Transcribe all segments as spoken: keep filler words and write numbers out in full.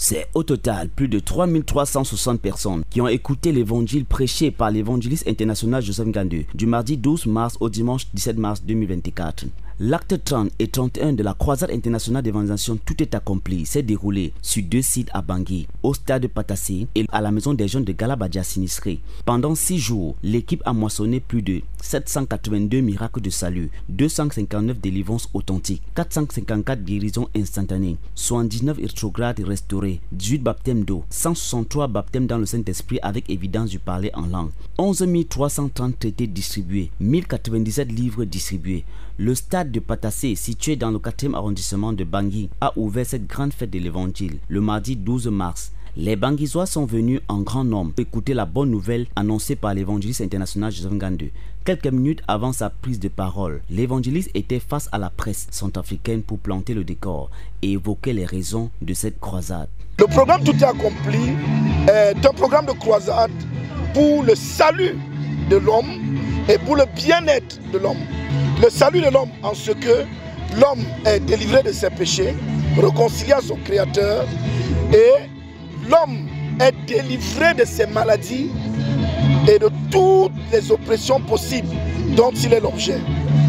C'est au total plus de trois mille trois cent soixante personnes qui ont écouté l'évangile prêché par l'évangéliste international Joseph Ngandou du mardi douze mars au dimanche dix-sept mars deux mille vingt-quatre. L'acte trente et trente et un de la croisade internationale d'évangélisation Tout est accompli s'est déroulé sur deux sites à Bangui, au stade Patassé et à la maison des jeunes de Galabadja sinistrés. Pendant six jours, l'équipe a moissonné plus de sept cent quatre-vingt-deux miracles de salut, deux cent cinquante-neuf délivrances authentiques, quatre cent cinquante-quatre guérisons instantanées, soixante-dix-neuf rétrogrades restaurés, dix-huit baptêmes d'eau, cent soixante-trois baptêmes dans le Saint-Esprit avec évidence du parler en langue, onze mille trois cent trente traités distribués, mille quatre-vingt-dix-sept livres distribués. Le stade de Patassé, situé dans le quatrième arrondissement de Bangui, a ouvert cette grande fête de l'évangile le mardi douze mars. Les Banguisois sont venus en grand nombre écouter la bonne nouvelle annoncée par l'évangéliste international Joseph Ngandou. Quelques minutes avant sa prise de parole, l'évangéliste était face à la presse centrafricaine pour planter le décor et évoquer les raisons de cette croisade. Le programme Tout est accompli est un programme de croisade pour le salut de l'homme et pour le bien-être de l'homme. Le salut de l'homme en ce que l'homme est délivré de ses péchés, réconcilié à son Créateur, et l'homme est délivré de ses maladies et de toutes les oppressions possibles dont il est l'objet.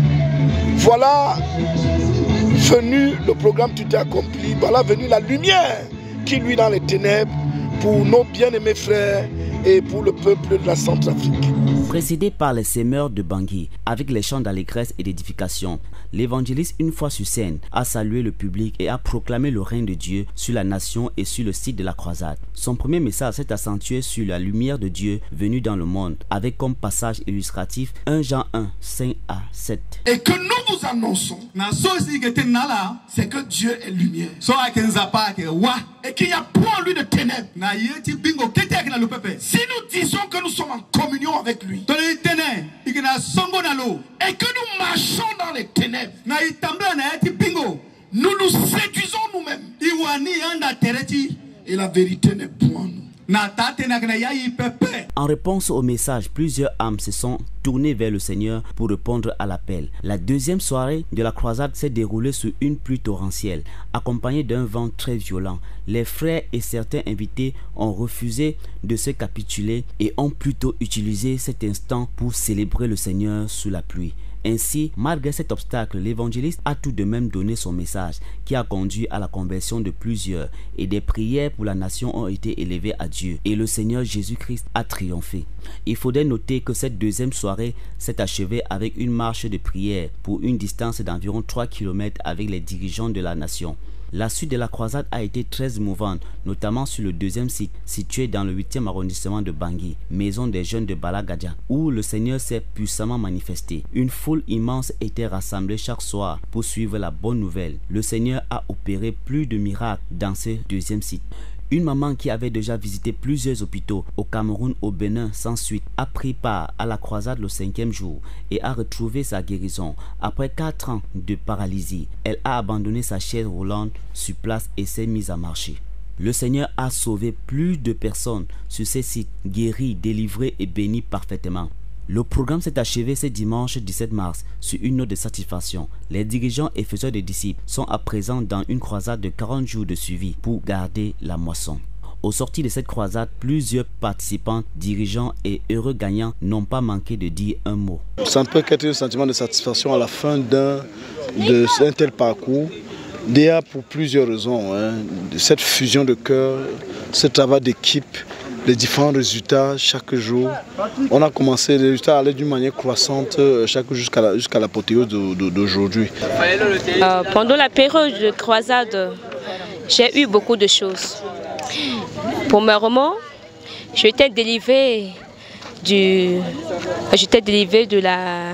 Voilà venu le programme Tout est accompli, voilà venu la lumière qui luit dans les ténèbres pour nos bien-aimés frères et pour le peuple de la Centrafrique. Précédé par les semeurs de Bangui, avec les chants d'allégresse et d'édification, l'évangéliste, une fois sur scène, a salué le public et a proclamé le règne de Dieu sur la nation et sur le site de la croisade. Son premier message s'est accentué sur la lumière de Dieu venue dans le monde, avec comme passage illustratif un Jean un, cinq à sept. Et que nous vous annonçons, c'est que Dieu est lumière. Et qu'il n'y a point en lui de ténèbres. Si nous disons que nous sommes en communion avec lui, et que nous marchons dans les ténèbres, nous nous séduisons nous-mêmes. Et la vérité n'est point en nous. En réponse au message, plusieurs âmes se sont tournées vers le Seigneur pour répondre à l'appel. La deuxième soirée de la croisade s'est déroulée sous une pluie torrentielle, accompagnée d'un vent très violent. Les frères et certains invités ont refusé de se capituler et ont plutôt utilisé cet instant pour célébrer le Seigneur sous la pluie. Ainsi, malgré cet obstacle, l'évangéliste a tout de même donné son message qui a conduit à la conversion de plusieurs et des prières pour la nation ont été élevées à Dieu et le Seigneur Jésus-Christ a triomphé. Il faudrait noter que cette deuxième soirée s'est achevée avec une marche de prière pour une distance d'environ trois kilomètres avec les dirigeants de la nation. La suite de la croisade a été très émouvante, notamment sur le deuxième site, situé dans le huitième arrondissement de Bangui, maison des jeunes de Balagadja, où le Seigneur s'est puissamment manifesté. Une foule immense était rassemblée chaque soir pour suivre la bonne nouvelle. Le Seigneur a opéré plus de miracles dans ce deuxième site. Une maman qui avait déjà visité plusieurs hôpitaux au Cameroun, au Bénin sans suite, a pris part à la croisade le cinquième jour et a retrouvé sa guérison. Après quatre ans de paralysie, elle a abandonné sa chaise roulante sur place et s'est mise à marcher. Le Seigneur a sauvé plus de personnes sur ces sites, guéris, délivrés et bénis parfaitement. Le programme s'est achevé ce dimanche dix-sept mars sur une note de satisfaction. Les dirigeants et faiseurs de disciples sont à présent dans une croisade de quarante jours de suivi pour garder la moisson. Au sortir de cette croisade, plusieurs participants, dirigeants et heureux gagnants n'ont pas manqué de dire un mot. Ça ne peut qu'être un sentiment de satisfaction à la fin d'un de un tel parcours. Déjà pour plusieurs raisons, hein, cette fusion de cœur, ce travail d'équipe, les différents résultats chaque jour. On a commencé, les résultats allaient d'une manière croissante chaque jour jusqu'à la, jusqu'à l'apothéose d'aujourd'hui. Euh, pendant la période de croisade, j'ai eu beaucoup de choses. Premièrement, j'étais délivrée du, j'étais délivrée de la.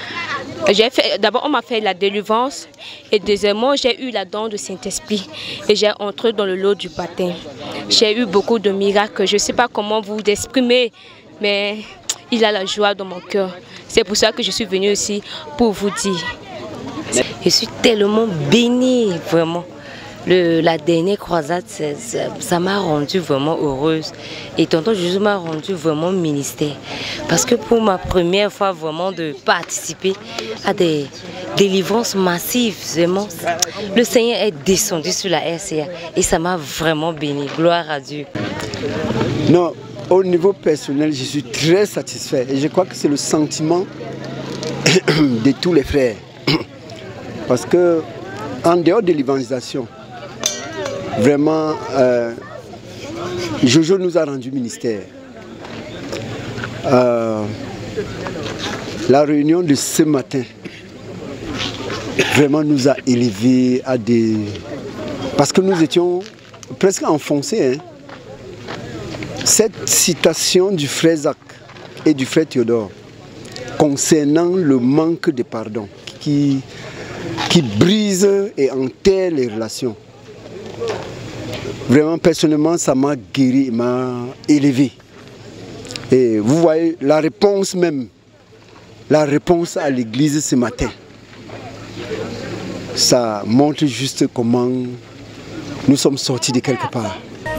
D'abord, on m'a fait la délivrance et deuxièmement, j'ai eu la don du Saint-Esprit et j'ai entré dans le lot du baptême. J'ai eu beaucoup de miracles, je ne sais pas comment vous exprimer, mais il a la joie dans mon cœur. C'est pour ça que je suis venue ici pour vous dire. Je suis tellement bénie, vraiment. Le, la dernière croisade, ça m'a rendue vraiment heureuse. Et tonton Jésus m'a rendu vraiment ministère. Parce que pour ma première fois vraiment de participer à des délivrances massives, vraiment, le Seigneur est descendu sur la R C A et ça m'a vraiment béni. Gloire à Dieu. Non, au niveau personnel, je suis très satisfait. Et je crois que c'est le sentiment de tous les frères. Parce que en dehors de l'évangélisation, vraiment, euh, Jojo nous a rendu ministère. Euh, la réunion de ce matin vraiment nous a élevés à des... Parce que nous étions presque enfoncés. Hein. Cette citation du frère Zach et du frère Théodore concernant le manque de pardon qui, qui brise et enterre les relations. Vraiment, personnellement, ça m'a guéri, m'a élevé. Et vous voyez, la réponse même, la réponse à l'église ce matin, ça montre juste comment nous sommes sortis de quelque part.